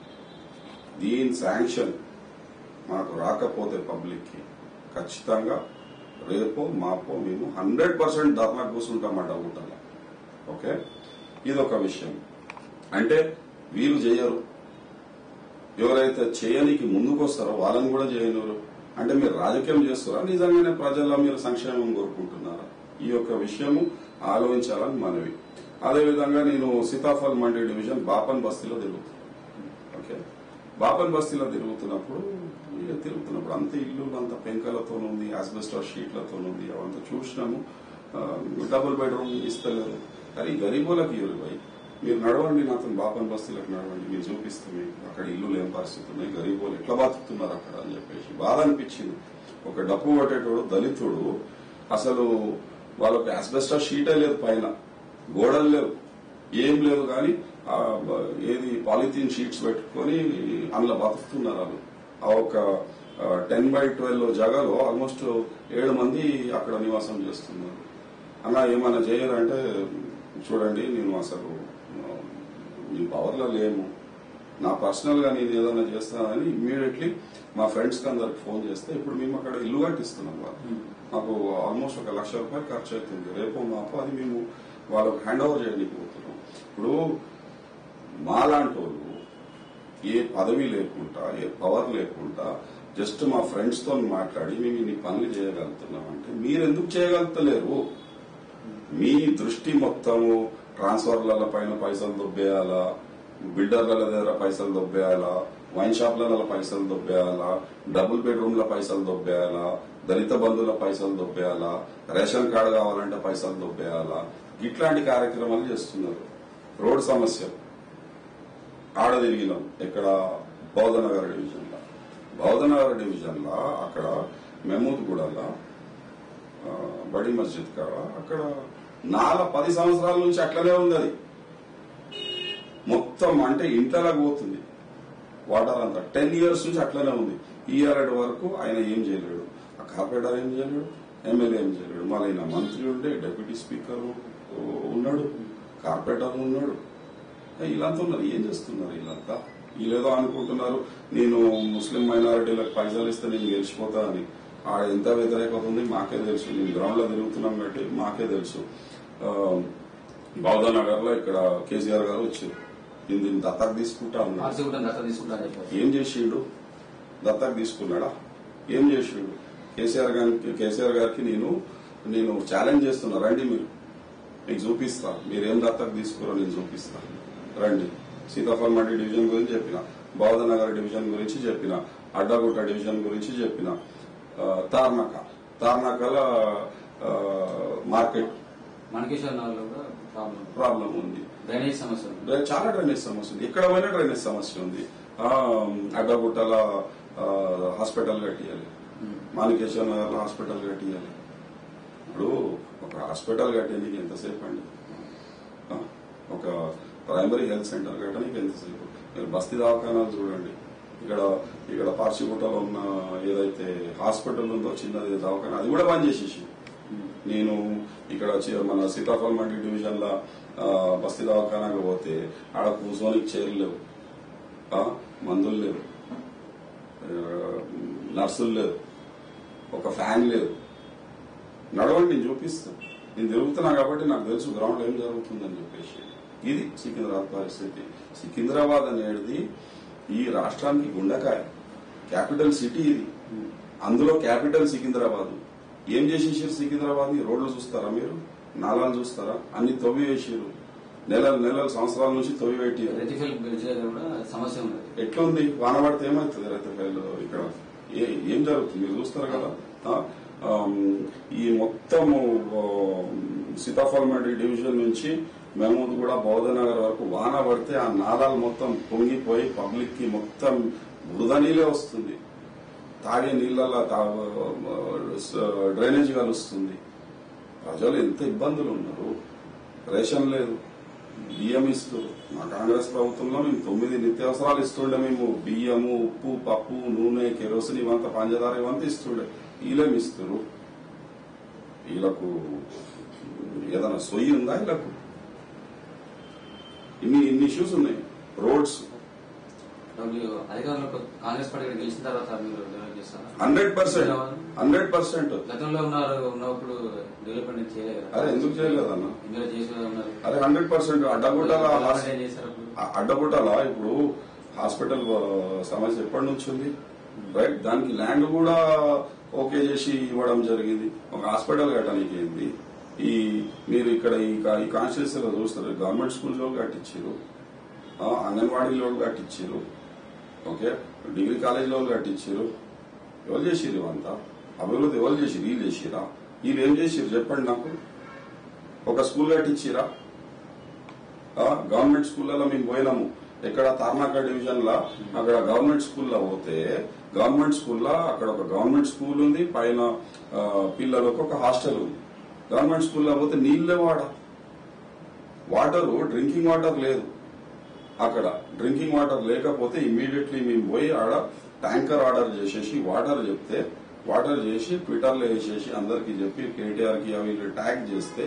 దీని శాంక్షన్ మాకు రాకపోతే పబ్లిక్ కి ఖచ్చితంగా రేపో మాపో మేము 100% ధర్నా కూర్చుంటాం అడ్డగుట్టలో. ఓకే, ఇదొక విషయం. అంటే వీరు చేయరు, ఎవరైతే చేయనికి ముందుకు వస్తారో వాళ్ళని కూడా చేయనివ్వరు. అంటే మీరు రాజకీయం చేస్తారా, నిజంగానే ప్రజల్లో మీరు సంక్షేమం కోరుకుంటున్నారా? ఈ యొక్క విషయము ఆలోచించాలని మనవి. అదేవిధంగా నేను సీతాఫల్ మండి డివిజన్ బాపన్ బస్తీలో తిరుగుతున్నాను. ఓకే, బాపన్ బస్తీలో తిరుగుతున్నప్పుడు అంత ఇల్లు అంత పెంకలతో ఉంది, ఆస్బెస్టాస్ షీట్లతో ఉంది, అవంతా చూసినాము. డబుల్ బెడ్రూమ్ ఇస్తలేదు. కానీ గరీబులకు ఇవ్వరు. మీరు నడవండి, నాతో బాపన్ బస్తీలకు నడవండి, మీరు చూపిస్తే మీకు అక్కడ ఇల్లు లేని పరిస్థితి ఉన్నాయి, గరీబులు ఎట్లా బతుకుతున్నారు అక్కడ అని చెప్పేసి బాధ అనిపించింది. ఒక డప్పు కొట్టేటోడు దళితుడు, అసలు వాళ్ళకి ఆస్బెస్టాస్ షీటే లేదు, పైన గోడలు లేవు, ఏం లేవు, కానీ ఏది పాలిథీన్ షీట్స్ పెట్టుకుని అందులో బతుకుతున్నారు. వాళ్ళు ఆ ఒక 10/12 జగాలో ఆల్మోస్ట్ 7 మంది అక్కడ నివాసం చేస్తున్నారు. అలా ఏమైనా చేయాలంటే చూడండి, నేను అసలు మేము పవర్లో లేము, నా పర్సనల్ గా నేను ఏదైనా చేస్తానని ఇమ్మీడియట్లీ మా ఫ్రెండ్స్ కి అందరికి ఫోన్ చేస్తే ఇప్పుడు మేము అక్కడ ఇల్లు కట్టిస్తున్నాం. వాళ్ళు మాకు ఆల్మోస్ట్ ₹1,00,000 ఖర్చు అవుతుంది. రేపు మాకు అది మేము వాళ్ళకి హ్యాండ్ ఓవర్ చేయడానికి పోతున్నాం. ఇప్పుడు మాలాంటి వాళ్ళు ఏ పదవి లేకుండా ఏ పవర్ లేకుండా జస్ట్ మా ఫ్రెండ్స్ తో మాట్లాడి మేము ఇన్ని పనులు చేయగలుగుతున్నాం అంటే మీరెందుకు చేయగలుగుతలేరు? మీ దృష్టి మొత్తము ట్రాన్స్ఫర్ల పైన పైసలు దొబ్బేయాలా, బిల్డర్ల దగ్గర పైసలు దొబ్బేయాలా, వైన్ షాప్ల పైసలు దొబ్బేయాలా, డబుల్ బెడ్రూమ్ల పైసలు దొబ్బేయాలా, దళిత బంధువుల పైసలు దొబ్బేయాలా, రేషన్ కార్డు కావాలంటే పైసలు దొబ్బేయాలా, ఇట్లాంటి కార్యక్రమాలు చేస్తున్నారు. రోడ్ సమస్య ఆడ తిరిగినాం. ఎక్కడ? బౌద్ధనగర్ డివిజన్ లో. బౌద్ధనగర్ డివిజన్ లో అక్కడ మెహమూద్గూడలో బడి మస్జిద్ కాడ అక్కడ 10 సంవత్సరాల నుంచి అట్లనే ఉంది. అది మొత్తం అంటే ఇంట్లోకి పోతుంది వాటర్ అంతా. 10 years నుంచి అట్లనే ఉంది. ఈ ఇయర్ వరకు ఆయన ఏం చేయలేడు, ఆ కార్పొరేటర్ ఏం చేయలేడు, ఎమ్మెల్యే ఏం చేయలేడు. మళ్ళీ ఆయన మంత్రి ఉండే, డిప్యూటీ స్పీకర్ ఉన్నాడు, కార్పొరేటర్ ఉన్నాడు, వీళ్ళంతా ఉన్నారు. ఏం చేస్తున్నారు వీళ్ళంతా? వీళ్ళేదో అనుకుంటున్నారు నేను ముస్లిం మైనారిటీలకు పైసలు ఇస్తే నేను గెలిచిపోతా అని. ఆడ ఎంత వ్యతిరేకత ఉంది మాకే తెలుసు. నేను గ్రౌండ్ లో తిరుగుతున్నాం కాబట్టి మాకే తెలుసు. బౌద్ధనగర్ లో ఇక్కడ కేసీఆర్ గారు వచ్చారు, దీన్ని దత్తకు తీసుకుంటా ఉన్నారు. ఏం చేసిండు? దత్తకు తీసుకున్నాడా? ఏం చేసిండు? కేసీఆర్ గారికి నేను ఛాలెంజ్ చేస్తున్నా, రండి మీరు, మీకు చూపిస్తా, మీరేం దత్తకు తీసుకోరో నేను చూపిస్తా, రండి. సీతాఫల్ మండి డివిజన్ గురించి చెప్పిన, బౌద్ధనగర్ డివిజన్ గురించి చెప్పిన, అడ్డగుట్ట డివిజన్ గురించి చెప్పిన, తార్నాకల మార్కెట్ ప్రాబ్లం ఉంది, డ్రైనేజ్ సమస్య, చాలా డ్రైనేజ్ సమస్య ఉంది. ఎక్కడ పోయినా డ్రైనేజ్ సమస్య ఉంది. అడ్డగుట్టల హాస్పిటల్ కట్టియాలి, మాణికేశ్వర నగర్ లో హాస్పిటల్ కట్టియాలి. ఇప్పుడు ఒక హాస్పిటల్ కట్టేందుకు ఎంతసేపు అండి? ఒక ప్రైమరీ హెల్త్ సెంటర్ కట్టడానికి ఎంతసేపు? మీరు బస్తీ దవాఖానాలు చూడండి. ఇక్కడ పార్సిగుట్టలో ఉన్న ఏదైతే హాస్పిటల్ ఉందో చిన్నది దవాఖానా, అది కూడా బంద్ చేసేసి నేను ఇక్కడ మన సీతాఫల్ మండి డివిజన్ లో బస్తీ దవాఖానాకు పోతే ఆడ కూర్చోనికి చైర్లు లేవు, మందులు లేవు, నర్సులు లేవు, ఒక ఫ్యాన్ లేదు. నడవండి, నేను చూపిస్తాను. నేను తిరుగుతున్నా కాబట్టి నాకు తెలుసు గ్రౌండ్ ఏం జరుగుతుందని చెప్పేసి. ఇది సికింద్రాబాద్ పరిస్థితి. సికింద్రాబాద్ అనేది ఈ రాష్ట్రానికి గుండెకాయ, క్యాపిటల్ సిటీ ఇది. అందులో క్యాపిటల్ సికింద్రాబాద్. ఏం చేసేసారు సికింద్రాబాద్ ని? రోడ్లు చూస్తారా మీరు? నాలాలు చూస్తారా? అన్ని తవ్వి వేసారు. నెలలు సంవత్సరాల నుంచి తవ్వి పెట్టారు. సమస్య ఉంది. ఎట్లుంది? వాన పడితే ఏమవుతుంది? రెతిఫైల్ ఇక్కడ ఏం జరుగుతుంది మీరు చూస్తారు కదా. ఈ మొత్తము సీతాఫల్ మండి డివిజన్ నుంచి మెహమూద్ కూడా బౌద్ధనగర్ వరకు వాన పడితే ఆ నాలాలు మొత్తం పొంగిపోయి పబ్లిక్ కి మొత్తం బురద నీళ్ళే వస్తుంది. తాగే నీళ్ళలో డ్రైనేజ్ కలుస్తుంది. ప్రజలు ఎంత ఇబ్బందులు ఉన్నారు. రేషన్ లేదు, బియ్యం ఇస్తారు. మా కాంగ్రెస్ ప్రభుత్వంలో మేము 9 నిత్యావసరాలు ఇస్తుండే. మేము బియ్యము, ఉప్పు, పప్పు, నూనె, కెరోసిన్ ఇవంతా పంచదార ఇవంతా ఇస్తుండే. వీళ్ళేమి ఇస్తారు? వీళ్ళకు ఏదైనా సొయ్యి ఉందా? వీళ్ళకు ఇన్ని ఇష్యూస్ ఉన్నాయి. రోడ్స్ అధికారంలో కాంగ్రెస్ పార్టీ గెలిచిన తర్వాత మీరు 100% గతంలో ఉన్నప్పుడు డెవలప్మెంట్ చేయలేదు. అదే ఎందుకు చేయలేదన్న? అదే 100% అడ్డగుట్టల ఇప్పుడు హాస్పిటల్ సమస్య ఎప్పటి నుంచి ఉంది? రైట్, దానికి ల్యాండ్ కూడా ఓకే చేసి ఇవ్వడం జరిగింది. ఒక హాస్పిటల్ కట్టడానికి ఏంది? మీరు ఇక్కడ ఈ కాన్స్టిట్యూన్సీలో చూస్తారు, గవర్నమెంట్ స్కూల్లో కట్టించారు, అంగన్వాడీలో కట్టించారు, ఓకే, డిగ్రీ కాలేజీలో కట్టించారు. ఎవరు చేసిరు ఇవంతా? అభివృద్ధి ఎవరు చేసిరు? వీళ్ళు చేసిరా? వీళ్ళు ఏం చేసిరు చెప్పండి నాకు. ఒక స్కూల్ కట్టించిరా? గవర్నమెంట్ స్కూళ్లలో మేము పోయినాము. ఎక్కడ? తార్నాక డివిజన్ లా అక్కడ గవర్నమెంట్ స్కూల్లో పోతే గవర్నమెంట్ స్కూల్లో అక్కడ ఒక గవర్నమెంట్ స్కూల్ ఉంది, పైన పిల్లలకు ఒక హాస్టల్ ఉంది. గవర్నమెంట్ స్కూల్లో పోతే నీళ్లే వాటర్, డ్రింకింగ్ వాటర్ లేదు. అక్కడ డ్రింకింగ్ వాటర్ లేకపోతే ఇమ్మీడియట్లీ మేము పోయి ఆడ ట్యాంకర్ ఆర్డర్ చేసేసి వాటర్ చెప్తే వాటర్ చేసి ట్విట్టర్లో వేసేసి అందరికి చెప్పి కేటీఆర్ కి అవి ట్యాగ్ చేస్తే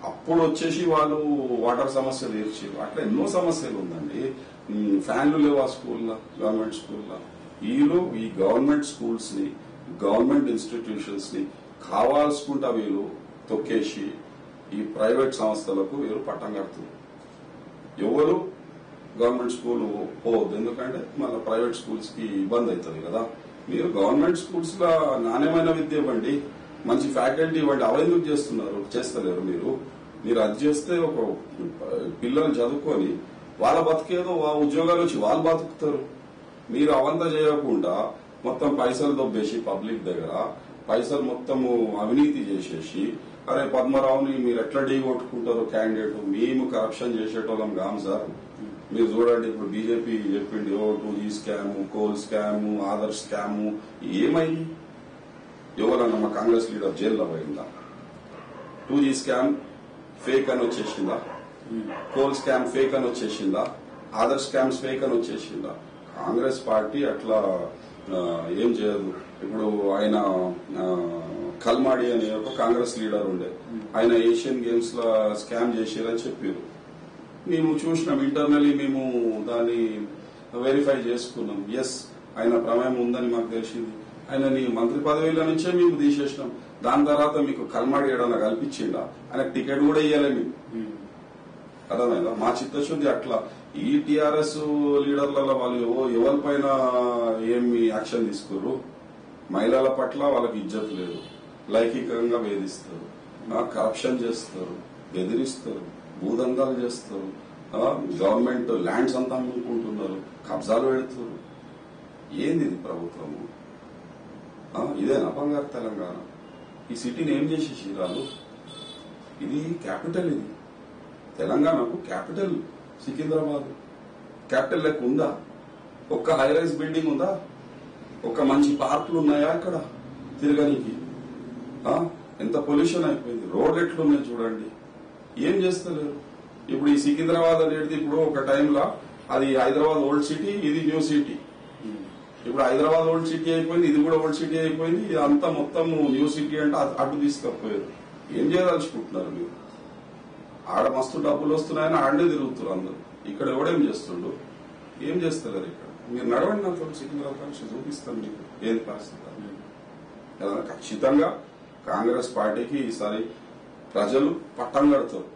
అప్పుడు వచ్చేసి వాళ్ళు వాటర్ సమస్య తీర్చారు. అట్లా ఎన్నో సమస్యలు ఉందండి. ఫ్యాన్లు లేవా స్కూల్లో, గవర్నమెంట్ స్కూల్లో. ఈ గవర్నమెంట్ స్కూల్స్ ని, గవర్నమెంట్ ఇన్స్టిట్యూషన్స్ ని కావాల్సుకుంటా వీళ్ళు తొక్కేసి ఈ ప్రైవేట్ సంస్థలకు వీరు పట్టం కడుతున్నారు. ఎవరు గవర్నమెంట్ స్కూల్ పోవద్దు, ఎందుకంటే మళ్ళీ ప్రైవేట్ స్కూల్స్ కి ఇబ్బంది అవుతుంది కదా. మీరు గవర్నమెంట్ స్కూల్స్ లో నాణ్యమైన విద్య ఇవ్వండి, మంచి ఫ్యాకల్టీ ఇవ్వండి. అవెందుకు చేస్తలేరు మీరు అది చేస్తే ఒక పిల్లలు చదువుకొని వాళ్ళ బతికేదో ఉద్యోగాలు వచ్చి వాళ్ళు బతుకుతారు. మీరు అవంతా చేయకుండా మొత్తం పైసలు దొబ్బేసి పబ్లిక్ దగ్గర పైసలు మొత్తము అవినీతి చేసేసి, అరే పద్మరావుని మీరు ఎట్లా ఢీ కొట్టుకుంటారు క్యాండిడేట్, మేము కరప్షన్ చేసేటోళ్ళం కాము సార్. మీరు చూడండి, ఇప్పుడు బీజేపీ చెప్పింది 2G scam, coal scam, Aadhaar scam. ఏమైంది? ఎవరన్నా మా కాంగ్రెస్ లీడర్ జైల్లో పోయిందా? 2G స్కామ్ ఫేక్ అని వచ్చేసిందా? కోల్ స్కామ్ ఫేక్ అని వచ్చేసిందా? ఆధార్ స్కామ్స్ ఫేక్ అని వచ్చేసిందా? కాంగ్రెస్ పార్టీ అట్లా ఏం చేయదు. ఇప్పుడు ఆయన కల్మాడి అనే ఒక కాంగ్రెస్ లీడర్ ఉండే, ఆయన ఏషియన్ గేమ్స్ లో స్కామ్ చేశారని చెప్పారు. మేము చూసినాం, ఇంటర్నల్లీ మేము దాన్ని వెరిఫై చేసుకున్నాం. ఎస్, ఆయన ప్రమేయం ఉందని మాకు తెలిసింది. ఆయనని మంత్రి పదవిలో నుంచే మేము తీసేసినాం. దాని తర్వాత మీకు కల్మాడి ఏడన్నా కల్పించిండా? ఆయనకు టికెట్ కూడా ఇవ్వలే మేము. అర్థమైందా? మా చిత్తశుద్ధి అట్లా. ఈ టీఆర్ఎస్ లీడర్లలో వాళ్ళు ఎవరిపైన ఏమి యాక్షన్ తీసుకుర్రు? మహిళల పట్ల వాళ్ళకి ఇజ్జత్ లేదు, లైంగికంగా వేధిస్తారు, కరప్షన్ చేస్తారు, బెదిరిస్తారు, భూదందాలు చేస్తారు, గవర్నమెంట్ ల్యాండ్స్ అంతా అమ్ముకుంటున్నారు, కబ్జాలు పెడుతున్నారు. ఏంది ఇది ప్రభుత్వము? ఇదేనా బంగారు తెలంగాణ? ఈ సిటీని ఏం చేసేసి రాదు? ఇది క్యాపిటల్, ఇది తెలంగాణకు క్యాపిటల్. సికింద్రాబాద్ క్యాపిటల్ లెక్క ఉందా? ఒక్క హైరైజ్ బిల్డింగ్ ఉందా? ఒక్క మంచి పార్కులు ఉన్నాయా ఇక్కడ తిరగనికి? ఎంత పొల్యూషన్ అయిపోయింది, రోడ్ ఎట్లున్నాయి చూడండి. ఏం చేస్తలేరు. ఇప్పుడు ఈ సికింద్రాబాద్ అనేది ఇప్పుడు ఒక టైంలో అది హైదరాబాద్ ఓల్డ్ సిటీ, ఇది న్యూ సిటీ. ఇప్పుడు హైదరాబాద్ ఓల్డ్ సిటీ అయిపోయింది, ఇది కూడా ఓల్డ్ సిటీ అయిపోయింది. ఇది అంతా మొత్తం న్యూ సిటీ అంటే అటు తీసుకపోయారు. ఏం చేయదలుచుకుంటున్నారు మీరు? ఆడ మస్తు డబ్బులు వస్తున్నాయని ఆడనే తిరుగుతున్నారు అందరూ. ఇక్కడ ఎవడేం చేస్తుండ్రు? ఏం చేస్తలేరు ఇక్కడ. మీరు నడవండి నాతో, సికింద్రాబాద్ చూపిస్తాను మీకు ఏది పరిస్థితి. ఖచ్చితంగా కాంగ్రెస్ పార్టీకి ఈసారి ప్రజలు పట్టం కడతారు.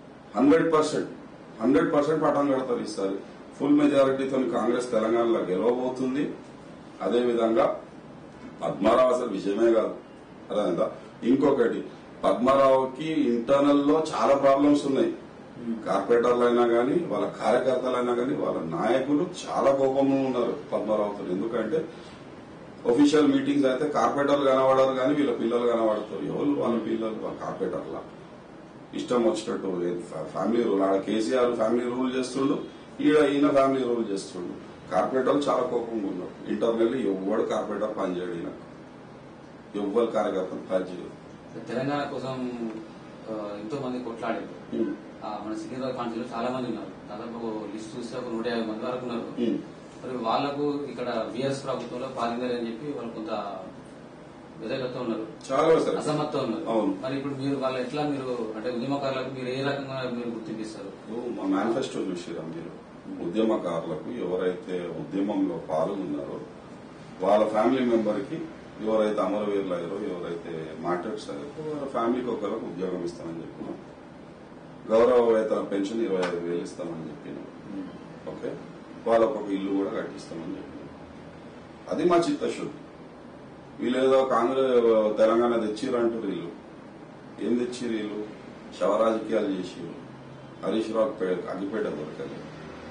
100% పట్టం కడతారు ఈసారి. ఫుల్ మెజారిటీతో కాంగ్రెస్ తెలంగాణలో గెలవబోతుంది. అదేవిధంగా పద్మారావు అసలు విజయమే కాదు. అదేందా? ఇంకొకటి, పద్మారావుకి ఇంటర్నల్ లో చాలా ప్రాబ్లమ్స్ ఉన్నాయి. కార్పొరేటర్లు అయినా గానీ, వాళ్ళ కార్యకర్తలైనా గానీ, వాళ్ళ నాయకులు చాలా కోపంగా ఉన్నారు పద్మారావుతో. ఎందుకంటే ఒఫీషియల్ మీటింగ్స్ అయితే కార్పొరేటర్లు కనబడరు కానీ వీళ్ళ పిల్లలు కనబడతారు. ఎవరు వాళ్ళ పిల్లలు? వాళ్ళ కార్పొరేటర్ల ఇష్టం వచ్చినట్టు ఫ్యామిలీ రూల్. ఆడ కేసీఆర్ ఫ్యామిలీ రూల్ చేస్తుండు, ఈయన ఫ్యామిలీ రూల్ చేస్తుండు. కార్పొరేటర్లు చాలా కోపంగా ఉన్నారు. ఇంటర్నల్లీ ఎవరు కార్పొరేటర్ పనిచేయడు, ఈయన ఎవ్వరు కార్యకర్తలు పనిచేయరు. తెలంగాణ కోసం ఎంతో మంది కొట్లాడారు. మన సికింద్రాబాద్ కాన్స్టిట్యూన్సీలో చాలా మంది ఉన్నారు. దాదాపు లిస్ట్ చూస్తే ఒక 150 మంది వరకు ఉన్నారు. మరి వాళ్లకు ఇక్కడ బీఆర్ఎస్ ప్రభుత్వంలో పాల్గొనారని చెప్పి వాళ్ళు కొంత వ్యతిరేకత ఉన్నారు, చాలా అసమర్థత ఉన్నారు. అవును. మరి ఇప్పుడు మీరు వాళ్ళు ఎట్లా మీరు అంటే ఉద్యమకారులకు మీరు ఏ రకంగా మీరు గుర్తింపిస్తారు? మా మేనిఫెస్టో చూసిరా మీరు? ఉద్యమకారులకు ఎవరైతే ఉద్యమంలో పాల్గొన్నారో వాళ్ళ ఫ్యామిలీ మెంబర్ కి, ఎవరైతే అమరవీరులు అయ్యారో, ఎవరైతే మార్టర్స్ అయ్యారో వాళ్ళ ఫ్యామిలీకి ఒకరికి ఉద్యోగం ఇస్తామని చెప్పినాం. గౌరవ వేతన పెన్షన్ 25,000 ఇస్తామని చెప్పినాం. ఓకే, వాళ్ళకు ఒక ఇల్లు కూడా కట్టిస్తామని చెప్పినాం. అది మా చిత్తశుద్ధి. వీళ్ళేదో కాంగ్రెస్ తెలంగాణ తెచ్చిరంటారు. వీళ్ళు ఏం తెచ్చిరు? వీళ్ళు శవ రాజకీయాలు చేసిరు. హరీష్ రావు అగ్గిపేట దొరకలేదు.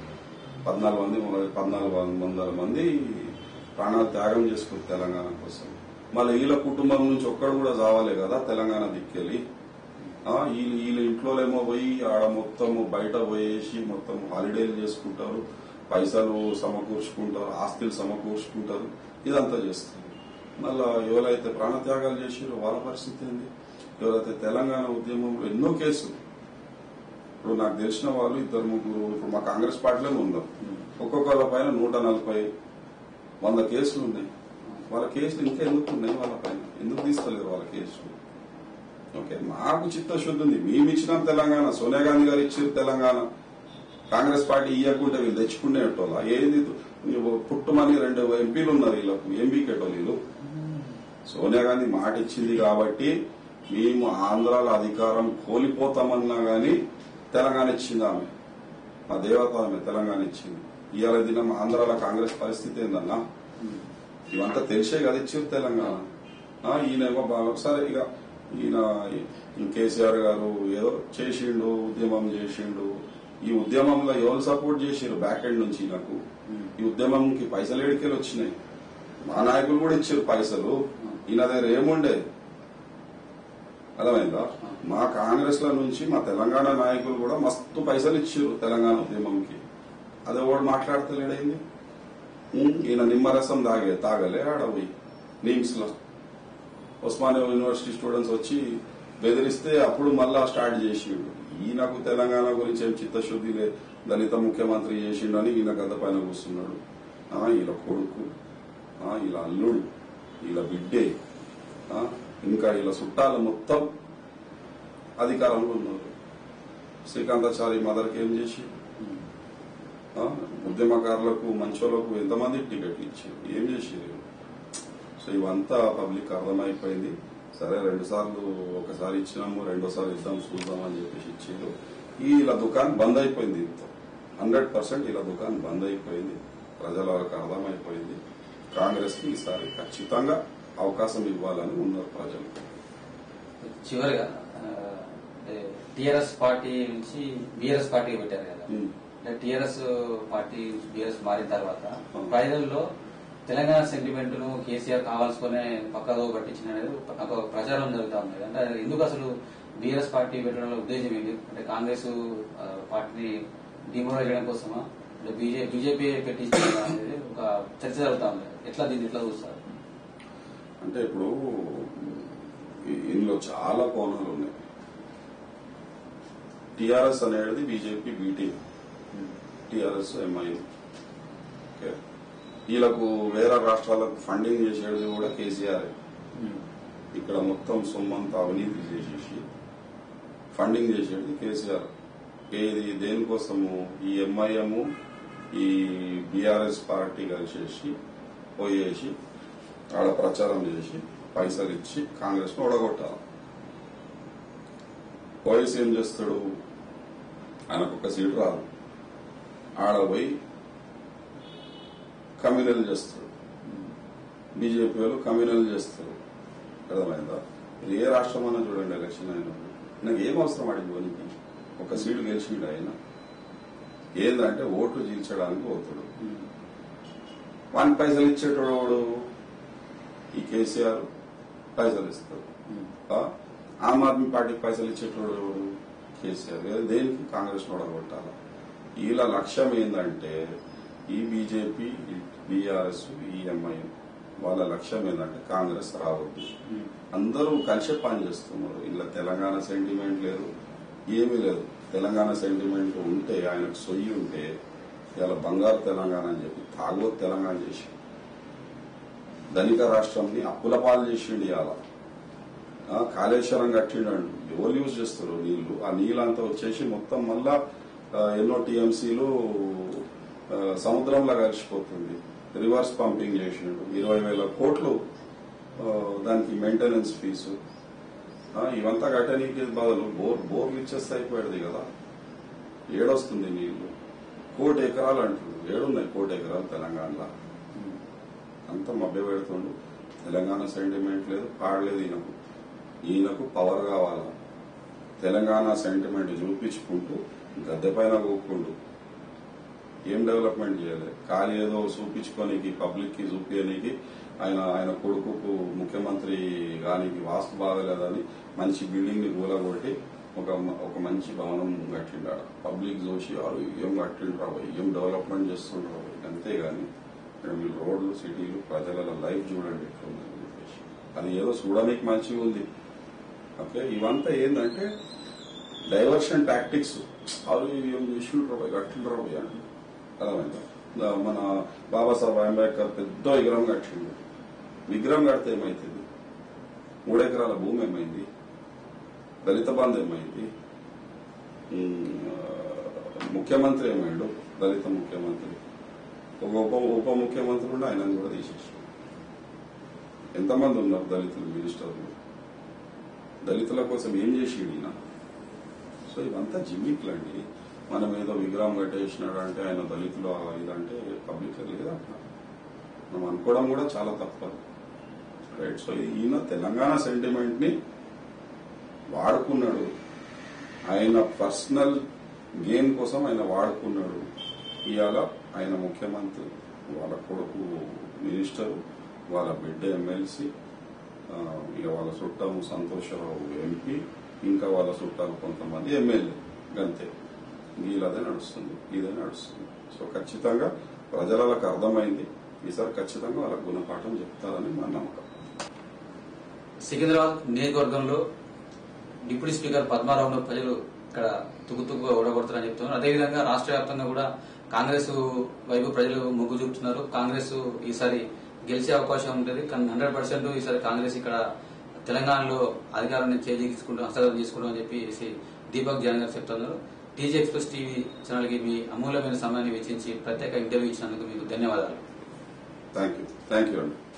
1400 మంది ప్రాణాలు త్యాగం చేసుకుంటారు తెలంగాణ కోసం. మళ్ళీ వీళ్ళ కుటుంబం నుంచి ఒక్కడు కూడా చావాలే కదా తెలంగాణ దిక్కెళ్ళి. వీళ్ళ ఇంట్లోనేమో పోయి ఆడ మొత్తం బయట పోయేసి మొత్తం హాలిడేలు చేసుకుంటారు, పైసలు సమకూర్చుకుంటారు, ఆస్తులు సమకూర్చుకుంటారు, ఇదంతా చేస్తారు. మళ్ళా ఎవరైతే ప్రాణత్యాగాలు చేసిరో వాళ్ళ పరిస్థితి ఏంది? ఎవరైతే తెలంగాణ ఉద్యమంలో ఎన్నో కేసులు, ఇప్పుడు నాకు తెలిసిన వాళ్ళు 2-3 ఇప్పుడు మా కాంగ్రెస్ పార్టీలోనే ఉన్నారు. ఒక్కొక్కళ్ళ పైన 140, 100 కేసులు ఉన్నాయి. వాళ్ళ కేసులు ఇంకా ఎందుకు ఉన్నాయి? వాళ్ళ పైన ఎందుకు తీసుకోలేరు వాళ్ళ కేసులు? ఓకే, మాకు చిత్తశుద్ధి ఉంది. మేము ఇచ్చినాం తెలంగాణ, సోనియా గాంధీ గారు ఇచ్చారు తెలంగాణ. కాంగ్రెస్ పార్టీ ఇవ్వకుంటే వీళ్ళు తెచ్చుకునేటోళ్ళ ఏది? పుట్టుమని 2 ఎంపీలు ఉన్నారు వీళ్ళకు, ఏం బీకేటోళ్ళు వీళ్ళు? సోనియా గాంధీ మాట ఇచ్చింది కాబట్టి మేము ఆంధ్రాలో అధికారం కోల్పోతామన్నా గాని తెలంగాణ ఇచ్చింది ఆమె, మా దేవత ఆమె తెలంగాణ ఇచ్చింది. ఇవాళ దినం ఆంధ్రాలో కాంగ్రెస్ పరిస్థితి ఏందన్నా? ఇవంతా తెలిసే కదా ఇచ్చారు తెలంగాణ. ఈయనేమో ఒకసారి ఇక ఈయన కేసీఆర్ గారు ఏదో చేసిండు, ఉద్యమం చేసిండు. ఈ ఉద్యమంలో ఎవరు సపోర్ట్ చేసిరు బ్యాక్ ఎండ్ నుంచి? నాకు ఈ ఉద్యమంకి పైసలు ఏడికెళ్ళి వచ్చినాయి? మా నాయకులు కూడా ఇచ్చారు పైసలు. ఈయన దగ్గర ఏముండే? అర్థమైందా? మా కాంగ్రెస్ ల నుంచి మా తెలంగాణ నాయకులు కూడా మస్తు పైసలు ఇచ్చారు తెలంగాణ ఉద్యమంకి. అదే వాడు మాట్లాడతలేడైంది. ఈయన నిమ్మరసం తాగలే ఆడవి నీమ్స్ లో ఉస్మానియా యూనివర్సిటీ స్టూడెంట్స్ వచ్చి బెదిరిస్తే అప్పుడు మళ్ళా స్టార్ట్ చేసిండు. ఈయనకు తెలంగాణ గురించి ఏం చిత్తశుద్ధి లే, దళిత ముఖ్యమంత్రి చేసిండని ఈయన గద్ద పైన కూర్చున్నాడు. ఈయన కొడుకు, ఈయన అల్లుడు, ఈయన బిడ్డే, ఇంకా ఇలా చుట్టాలు మొత్తం అధికారంలో ఉన్నారు. శ్రీకాంతాచారి మదర్కి ఏం చేసి, ఉద్యమకారులకు మంచోళ్లకు ఎంతమంది టికెట్లు ఇచ్చారు, ఏం చేసారు? సో ఇవంతా పబ్లిక్ అర్థమైపోయింది. సరే 2 సార్లు, ఒకసారి ఇచ్చినాము, 2వ సారి ఇద్దాం చూద్దాం అని చెప్పేసి ఇచ్చారు. ఇలా దుకాణం బంద్ అయిపోయింది. 100% ఇలా దుకాణం బంద్ అయిపోయింది. ప్రజలకు అర్థమైపోయింది. కాంగ్రెస్ కి ఈసారి ఖచ్చితంగా అవకాశం ఇవ్వాలని ఉన్నారు ప్రజలు. చివరిగా టీఆర్ఎస్ పార్టీ నుంచి బీఆర్ఎస్ పార్టీ పెట్టారు కదా, టీఆర్ఎస్ పార్టీ బీఆర్ఎస్ మారిన తర్వాత ప్రజల్లో తెలంగాణ సెంటిమెంట్ ను కేసీఆర్ కావాల్సుకునే పక్కదో పట్టించిన అనేది ఒక ప్రచారం జరుగుతా ఉంది. అంటే ఎందుకు అసలు బీఆర్ఎస్ పార్టీ పెట్టడంలో ఉద్దేశం ఏంటి? అంటే కాంగ్రెస్ పార్టీని డిమోరల్ చేయడం కోసమా, అంటే బీజేపీ పెట్టించిన అనేది ఒక చర్చ జరుగుతా ఉంది. దీన్ని ఎట్లా చూస్తారు? అంటే ఇప్పుడు ఇందులో చాలా కోణాలు ఉన్నాయి. టీఆర్ఎస్ అనేది బీజేపీ బీటింగ్, టీఆర్ఎస్ ఎంఐఎం. వీళ్ళకు వేరే రాష్ట్రాలకు ఫండింగ్ చేసేది కూడా కేసీఆర్. ఇక్కడ మొత్తం సొమ్మంతా అవినీతి చేసేసి ఫండింగ్ చేసేది కేసీఆర్. ఏది దేనికోసము? ఈ ఎంఐఎం ఈ బీఆర్ఎస్ పార్టీ కలిసేసి పోయేసి ఆడ ప్రచారం చేసి పైసలు ఇచ్చి కాంగ్రెస్ ను ఓడగొట్టాలి. పోయేసి ఏం చేస్తాడు? ఆయనకు 1 సీటు రాదు, ఆడ పోయి కమ్యూనల్ చేస్తారు. బీజేపీ వాళ్ళు కమ్యూనల్ చేస్తారు. అర్థమైందా? ఏ రాష్ట్రం అన్నా చూడండి, ఎలక్షన్ అయినప్పుడు నాకు ఏం అవసరం అడిగిపోనికి? 1 సీటు గెలిచిండు ఆయన. ఏందంటే ఓట్లు చీల్చడానికి పోతాడు. వానికి పైసలు ఇచ్చేటోడు ఈ కేసీఆర్ పైసలు ఇస్తాడు. ఆమ్ ఆద్మీ పార్టీకి పైసలు ఇచ్చేటోడు కేసీఆర్. దేనికి? కాంగ్రెస్ ఓడగొట్టాలి. వీళ్ళ లక్ష్యం ఏంటంటే ఈ బీజేపీ, బీఆర్ఎస్, ఈ ఎంఐఎం వాళ్ళ లక్ష్యం ఏంటంటే కాంగ్రెస్ రావద్దు. అందరూ కలిసి పని చేస్తున్నారు. ఇలా తెలంగాణ సెంటిమెంట్ లేదు, ఏమీ లేదు. తెలంగాణ సెంటిమెంట్ ఉంటే, ఆయనకు సొయ్యి ఉంటే ఇలా బంగారు తెలంగాణ అని చెప్పి తాగోతు తెలంగాణ చేసి ధనిక రాష్ట్రంని అప్పుల పాలు చేసిండు. ఇవాళ కాళేశ్వరం కట్టిండండు. ఎవరు యూజ్ చేస్తారు నీళ్లు? ఆ నీళ్ళంతా వచ్చేసి మొత్తం మళ్ళా ఎన్నో టీఎంసీలు సముద్రంలో కలిసిపోతుంది. రివర్స్ పంపింగ్ చేసిండు. 20,000 కోట్లు దానికి మెయింటెనెన్స్ ఫీజు. ఇవంతా కట్టనీకి బదులు బోర్లు ఇచ్చేస్తే అయిపోయేది కదా. ఏడొస్తుంది నీళ్లు? 1 కోటి ఎకరాలు అంటుండు. ఏడున్నాయి 1 కోటి ఎకరాలు తెలంగాణలో? అంతా మభ్య పెడుతుండు. తెలంగాణ సెంటిమెంట్ లేదు, పాడలేదు. ఈయనకు పవర్ కావాలా? తెలంగాణ సెంటిమెంట్ చూపించుకుంటూ గద్దె పైన కూకుంటూ ఏం డెవలప్మెంట్ చేయలేదు. ఖాళీ ఏదో చూపించుకోనికి, పబ్లిక్ కి చూపించడానికి ఆయన కొడుకుకు ముఖ్యమంత్రి గానికి వాస్తు బాగలేదని మంచి బిల్డింగ్ ని కూలగొట్టి ఒక మంచి భవనం కట్టిండాడు. పబ్లిక్ చూసి వారు ఏం కట్టిండ్రావు, ఏం డెవలప్మెంట్ చేస్తుండ్రావు. అంతేగాని మీరు రోడ్లు, సిటీలు, ప్రజల లైఫ్ చూడండి ఎట్లుందని చెప్పేసి అది ఏదో చూడడానికి మంచిగా ఉంది. ఓకే, ఇవంతా ఏంటంటే డైవర్షన్ టాక్టిక్స్. వాళ్ళు ఏం చేసిండ్రావు, కట్టిండ్రావు అని అర్థమైందా? మన బాబాసాహెబ్ అంబేద్కర్ పెద్ద విగ్రహం కట్టిండు. విగ్రహం కడితే ఏమైతుంది? 3 ఎకరాల భూమి ఏమైంది? దళిత బంధు ఏమైంది? ముఖ్యమంత్రి ఏమైండు? దళిత ముఖ్యమంత్రి. ఒక ఉప ముఖ్యమంత్రి ఉండి ఆయనను కూడా తీసేసాడు. ఎంతమంది ఉన్నారు దళితులు మినిస్టర్లు? దళితుల కోసం ఏం చేసిండు ఈయన? సో ఇవంతా జిమ్మిక్లండి. మనం ఏదో విగ్రహం కట్టేసినాడు అంటే ఆయన దళితులు ఇదంటే పబ్లిక్ లేదా అట్లా మనం అనుకోవడం కూడా చాలా తప్పదు, రైట్? సో ఈయన తెలంగాణ సెంటిమెంట్ ని వాడుకున్నాడు, ఆయన పర్సనల్ గెయిన్ కోసం ఆయన వాడుకున్నాడు. ఇవాళ ఆయన ముఖ్యమంత్రి, వాళ్ళ కొడుకు మినిస్టర్, వాళ్ళ బిడ్డ ఎమ్మెల్సీ, ఇక వాళ్ళ చుట్టాము సంతోషరావు ఎంపీ, ఇంకా వాళ్ళ చుట్టాలు కొంతమంది ఎమ్మెల్యే, అంతే. వీళ్ళదే నడుస్తుంది, ఇదే నడుస్తుంది. సో ఖచ్చితంగా ప్రజలకు అర్థమైంది. ఈసారి ఖచ్చితంగా వాళ్ళకు గుణపాఠం చెప్తారని మా నమ్మకం. సికింద్రాబాద్ నియోజకవర్గంలో డిప్యూటీ స్పీకర్ పద్మారావును ప్రజలు ఇక్కడ తుక్కుతుక్కుగా ఓడగొడతారని చెప్తున్నారు. అదేవిధంగా రాష్ట్ర వ్యాప్తంగా కూడా కాంగ్రెస్ వైపు ప్రజలు మొగ్గు చూపుతున్నారు. కాంగ్రెస్ ఈసారి గెలిచే అవకాశం ఉంటుంది. కానీ 100% ఈసారి కాంగ్రెస్ ఇక్కడ తెలంగాణలో అధికారాన్ని చేజిక్కించుకుంటూ హస్తగతం చేసుకుంటాం అని చెప్పి దీపక్ జాన్ గారు చెప్తున్నారు. టీజీ ఎక్స్ప్రెస్ టీవీ ఛానల్ కి మీ అమూల్యమైన సమయాన్ని వెచ్చించి ప్రత్యేక ఇంటర్వ్యూ ఇచ్చినందుకు మీకు ధన్యవాదాలు. థ్యాంక్ యూ అండి.